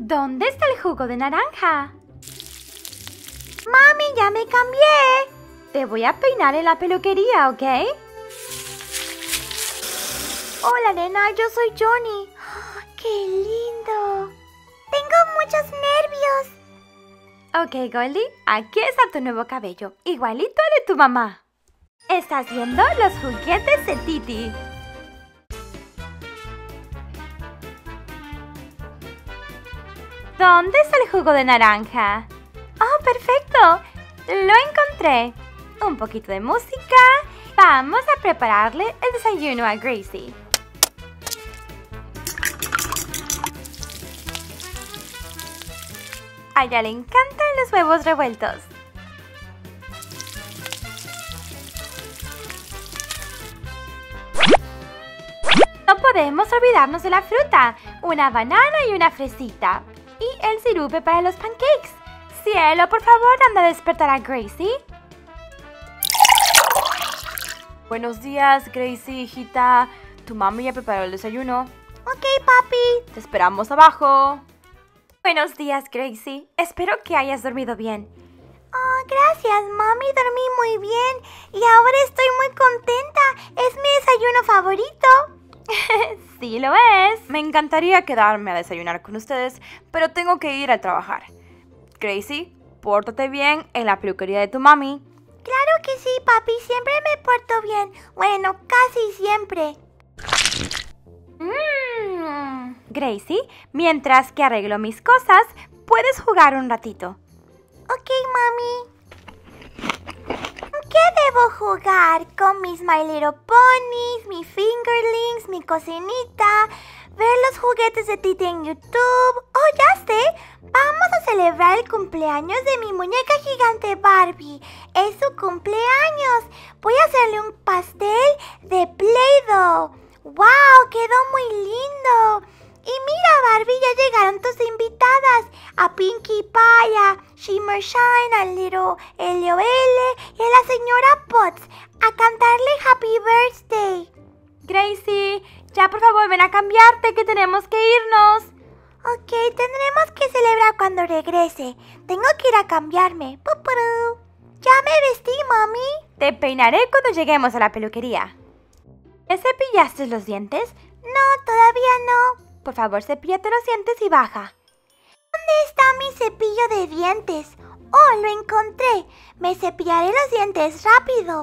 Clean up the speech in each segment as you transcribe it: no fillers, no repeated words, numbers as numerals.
¿Dónde está el jugo de naranja? Mami, ya me cambié. Te voy a peinar en la peluquería, ¿ok? Hola, nena, yo soy Johnny. ¡Oh, ¡qué lindo! Tengo muchos nervios. Ok, Goldie, aquí está tu nuevo cabello, igualito al de tu mamá. Estás viendo los juguetes de Titi. ¿Dónde está el jugo de naranja? ¡Oh, perfecto! Lo encontré. Un poquito de música. Vamos a prepararle el desayuno a Gracie. A ella le encantan los huevos revueltos. No podemos olvidarnos de la fruta. Una banana y una fresita. Y el sirupe para los pancakes. Cielo, por favor, anda a despertar a Gracie. Buenos días, Gracie, hijita. Tu mami ya preparó el desayuno. Ok, papi. Te esperamos abajo. Buenos días, Gracie. Espero que hayas dormido bien. Oh, gracias, mami. Dormí muy bien. Y ahora estoy muy contenta. Es mi desayuno favorito. Sí lo es. Me encantaría quedarme a desayunar con ustedes, pero tengo que ir a trabajar. Gracie, pórtate bien en la peluquería de tu mami. Claro que sí, papi. Siempre me porto bien. Bueno, casi siempre. Gracie, mientras que arreglo mis cosas, puedes jugar un ratito. Ok, mami. ¿Qué debo jugar? ¿Con mis My Little Ponies, mi Fingerlings, mi cocinita? ¿Ver los juguetes de Titi en YouTube? ¡Oh, ya sé! Vamos a celebrar el cumpleaños de mi muñeca gigante Barbie. ¡Es su cumpleaños! Voy a hacerle un pastel de Play-Doh. ¡Wow! ¡Quedó muy lindo! Y mira, Barbie, ya llegaron tus invitadas. A Pinkie Pie, a Shimmer Shine, a Little L.O.L. y a la señora Potts a cantarle Happy Birthday. Gracie, ya por favor ven a cambiarte que tenemos que irnos. Ok, tendremos que celebrar cuando regrese. Tengo que ir a cambiarme. ¡Pupurú! Ya me vestí, mami. Te peinaré cuando lleguemos a la peluquería. ¿Ya cepillaste los dientes? No, todavía no. Por favor, cepíllate los dientes y baja. ¿Dónde está mi cepillo de dientes? ¡Oh, lo encontré! Me cepillaré los dientes rápido.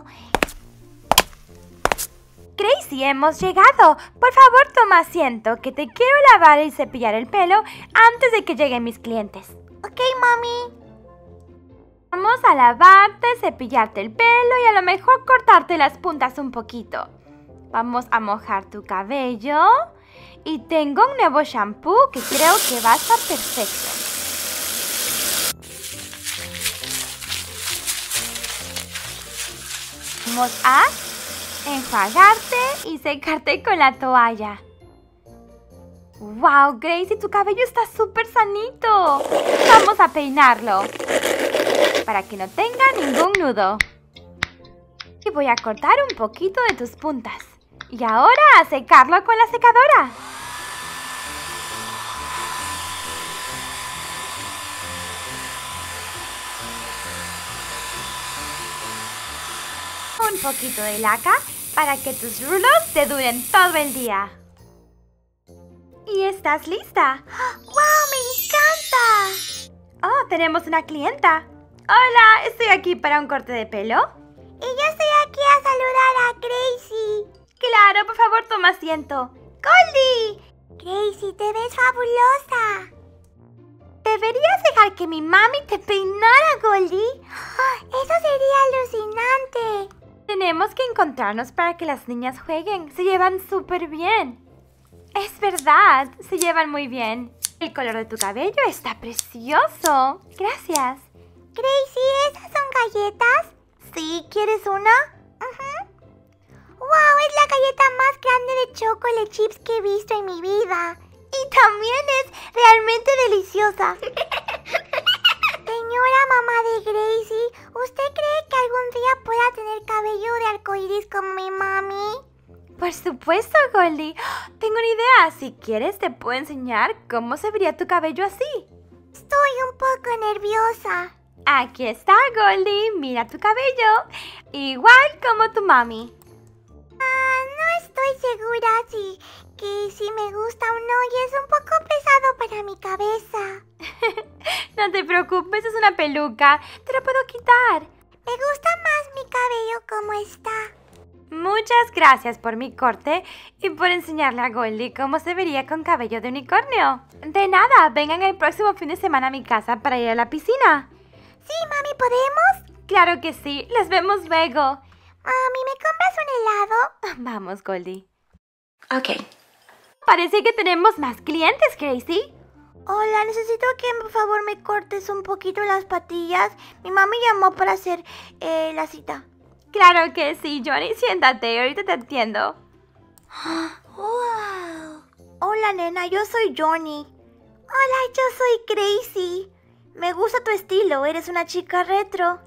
Gracie, hemos llegado. Por favor, toma asiento, que te quiero lavar y cepillar el pelo antes de que lleguen mis clientes. Ok, mami. Vamos a lavarte, cepillarte el pelo y a lo mejor cortarte las puntas un poquito. Vamos a mojar tu cabello. Y tengo un nuevo shampoo que creo que va a estar perfecto. Vamos a enjuagarte y secarte con la toalla. ¡Wow, Gracie! Tu cabello está súper sanito. Vamos a peinarlo para que no tenga ningún nudo. Y voy a cortar un poquito de tus puntas. Y ahora a secarlo con la secadora. Un poquito de laca para que tus rulos te duren todo el día. ¿Y estás lista? ¡Wow! ¡Me encanta! Oh, tenemos una clienta. Hola, estoy aquí para un corte de pelo. Y yo estoy aquí a saludar a Gracie. Claro, por favor, toma asiento. ¡Goldie! Gracie, te ves fabulosa. ¿Deberías dejar que mi mami te peinara, Goldie? ¡Oh, eso sería alucinante! Tenemos que encontrarnos para que las niñas jueguen. Se llevan súper bien. Es verdad, se llevan muy bien. El color de tu cabello está precioso. Gracias. Gracie, ¿esas son galletas? Sí, ¿quieres una? ¡Wow! Es la galleta más grande de chocolate chips que he visto en mi vida. Y también es realmente deliciosa. Señora mamá de Gracie, ¿usted cree que algún día pueda tener cabello de arcoíris como mi mami? Por supuesto, Goldie. Tengo una idea. Si quieres, te puedo enseñar cómo se vería tu cabello así. Estoy un poco nerviosa. Aquí está, Goldie. Mira tu cabello. Igual como tu mami. No estoy segura si me gusta o no y es un poco pesado para mi cabeza. No te preocupes, es una peluca. Te la puedo quitar. Me gusta más mi cabello como está. Muchas gracias por mi corte y por enseñarle a Goldie cómo se vería con cabello de unicornio. De nada, vengan el próximo fin de semana a mi casa para ir a la piscina. Sí, mami, ¿podemos? Claro que sí, les vemos luego. Mami, ¿me compras un helado? Vamos, Goldie. Ok. Parece que tenemos más clientes, Gracie. Hola, necesito que por favor me cortes un poquito las patillas. Mi mamá me llamó para hacer la cita. Claro que sí, Johnny. Siéntate, ahorita te atiendo. Wow. Hola, nena, yo soy Johnny. Hola, yo soy Gracie. Me gusta tu estilo, eres una chica retro.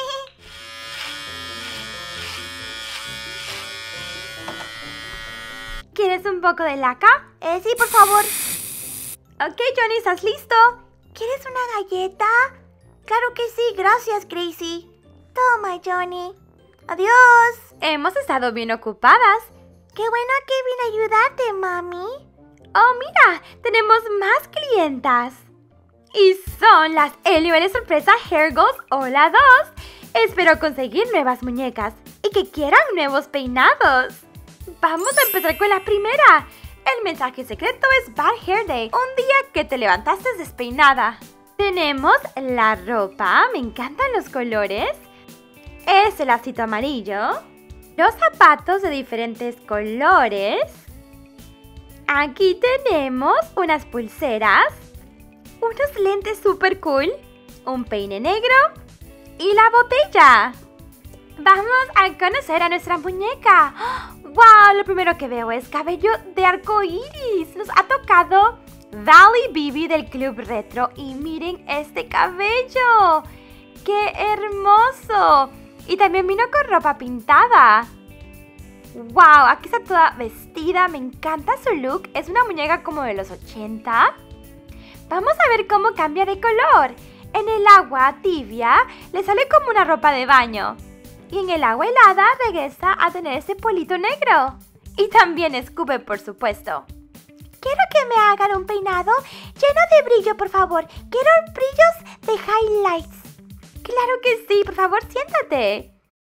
¿Quieres un poco de laca? Sí, por favor. Ok, Johnny, ¿estás listo? ¿Quieres una galleta? Claro que sí, gracias, Gracie. Toma, Johnny. Adiós. Hemos estado bien ocupadas. Qué bueno que vine a ayudarte, mami. Oh, mira, tenemos más clientas. Y son las LOL Sorpresa Hair Goals Hola 2. Espero conseguir nuevas muñecas y que quieran nuevos peinados. Vamos a empezar con la primera. El mensaje secreto es Bad Hair Day, un día que te levantaste despeinada. Tenemos la ropa, me encantan los colores. Es el lacito amarillo. Los zapatos de diferentes colores. Aquí tenemos unas pulseras. Unos lentes super cool. Un peine negro. Y la botella. Vamos a conocer a nuestra muñeca. ¡Wow! Lo primero que veo es cabello de arco iris. Nos ha tocado Valley Bibi del Club Retro. Y miren este cabello. ¡Qué hermoso! Y también vino con ropa pintada. ¡Wow! Aquí está toda vestida. Me encanta su look. Es una muñeca como de los 80. Vamos a ver cómo cambia de color. En el agua tibia le sale como una ropa de baño. Y en el agua helada regresa a tener ese polito negro. Y también escupe, por supuesto. Quiero que me hagan un peinado lleno de brillo, por favor. Quiero brillos de highlights. Claro que sí, por favor, siéntate.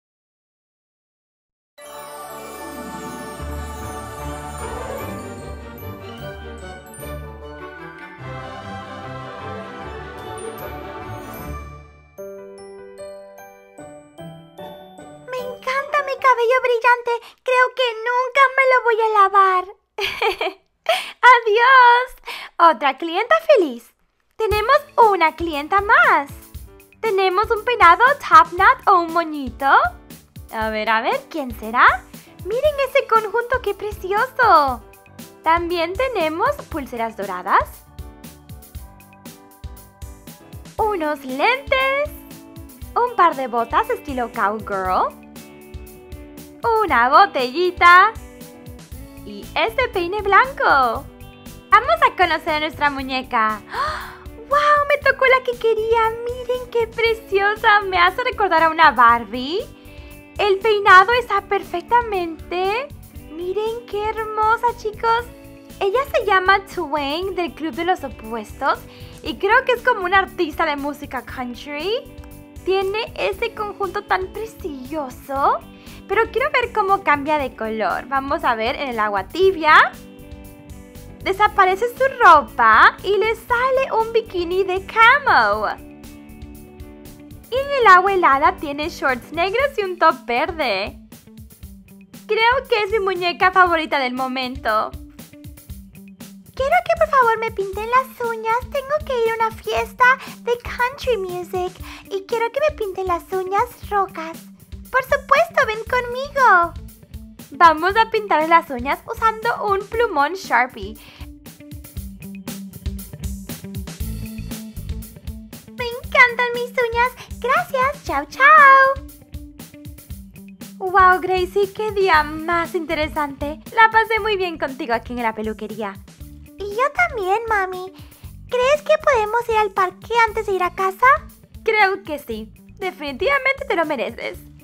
Me encanta mi cabello brillante. Creo que nunca me lo voy a lavar. ¡Adiós! Otra clienta feliz. Tenemos una clienta más. ¿Tenemos un peinado top knot o un moñito? A ver, ¿quién será? Miren ese conjunto, ¡qué precioso! También tenemos pulseras doradas. Unos lentes. Un par de botas estilo cowgirl. Una botellita. Y este peine blanco. Vamos a conocer a nuestra muñeca. ¡Wow! Me tocó la que quería. Miren qué preciosa. Me hace recordar a una Barbie. El peinado está perfectamente. Miren qué hermosa, chicos. Ella se llama Twain del Club de los Opuestos. Y creo que es como una artista de música country. Tiene ese conjunto tan precioso. Pero quiero ver cómo cambia de color. Vamos a ver en el agua tibia. Desaparece su ropa y le sale un bikini de camo. Y en el agua helada tiene shorts negros y un top verde. Creo que es mi muñeca favorita del momento. Quiero que por favor me pinten las uñas. Tengo que ir a una fiesta de country music. Y quiero que me pinten las uñas rojas. Por supuesto, ven conmigo. Vamos a pintar las uñas usando un plumón Sharpie. Me encantan mis uñas. Gracias. Chao, chao. Wow, Gracie, qué día más interesante. La pasé muy bien contigo aquí en la peluquería. Y yo también, mami. ¿Crees que podemos ir al parque antes de ir a casa? Creo que sí. Definitivamente te lo mereces.